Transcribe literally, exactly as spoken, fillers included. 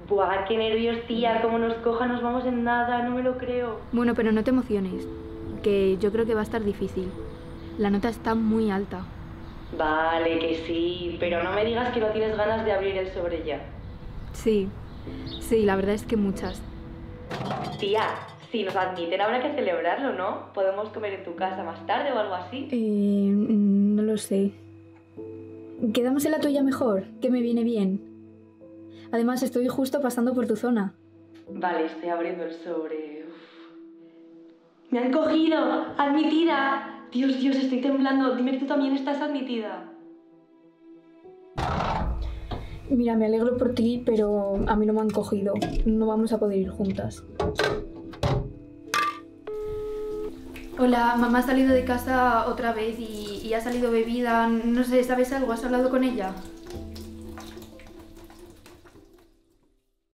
Buah, qué nervios, tía. Como nos coja, nos vamos en nada. No me lo creo. Bueno, pero no te emociones, que yo creo que va a estar difícil. La nota está muy alta. Vale, que sí. Pero no me digas que no tienes ganas de abrir el sobre ya. Sí, sí, la verdad es que muchas. Tía, si nos admiten habrá que celebrarlo, ¿no? ¿Podemos comer en tu casa más tarde o algo así? Eh, no lo sé. Quedamos en la tuya mejor, que me viene bien. Además, estoy justo pasando por tu zona. Vale, estoy abriendo el sobre. Uf. ¡Me han cogido! ¡Admitida! Dios, Dios, estoy temblando. Dime que tú también estás admitida. Mira, me alegro por ti, pero a mí no me han cogido. No vamos a poder ir juntas. Hola, mamá ha salido de casa otra vez y, y ha salido bebida. No sé, ¿sabes algo? ¿Has hablado con ella?